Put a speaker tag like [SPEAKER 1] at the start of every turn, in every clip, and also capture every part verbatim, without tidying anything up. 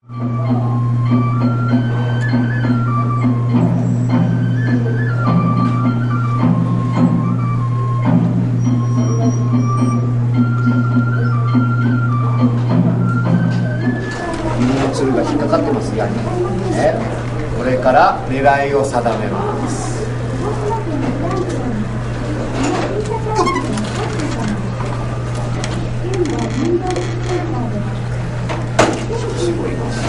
[SPEAKER 1] つるが引っかかってますやに、ね、これから狙いを定めます。絞ります。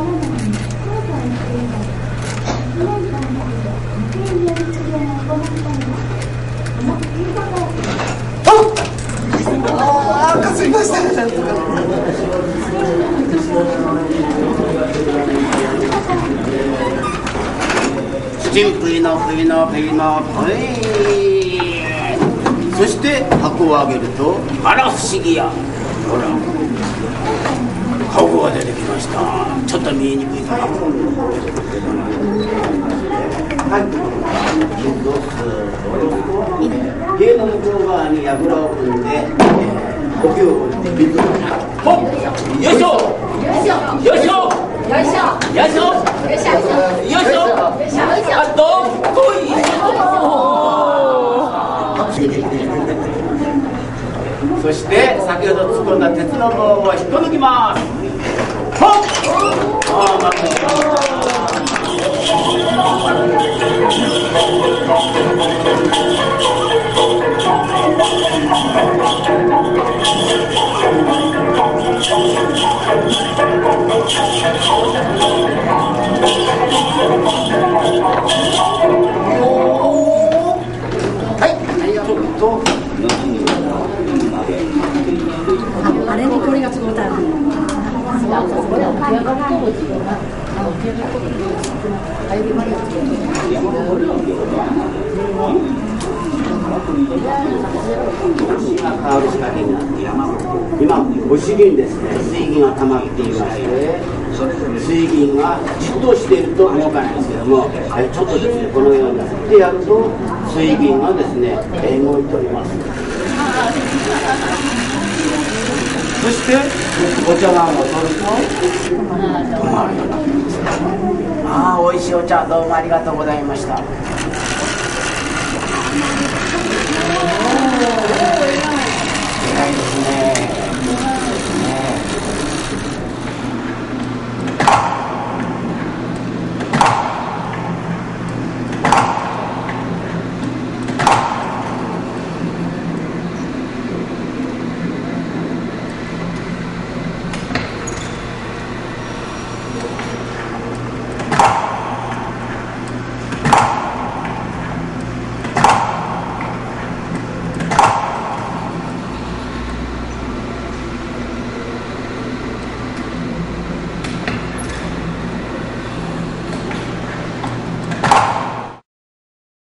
[SPEAKER 1] ああ、かすりました。なんとか。
[SPEAKER 2] チンプイのプイのプイのプイ。そして箱を開けると、あら不思議や。ほら、箱が出てきました。ちょっと見えにくいかな。はい。塀の向こう側に櫓を組んで、苔を掘って水を。ほっ、よいしょ。よいしょ。よいしょ。よいしょ。よいしょ。よいしょ。よいしょ。あ、どっこい。そして先ほど突っ込んだ鉄の棒を引っこ抜きます。ほっ。ああ、まずい。
[SPEAKER 3] あれにこれがすごい大変。
[SPEAKER 2] 今、ご主人ですね、水銀が溜まっていまして、水銀がじっとしていると動かないんですけども、えちょっとですね、このように振ってやると、水銀がですね、え動いております。そしてお茶碗を取ると止まるようになってます。ああ、美味しいお茶どうもありがとうございました。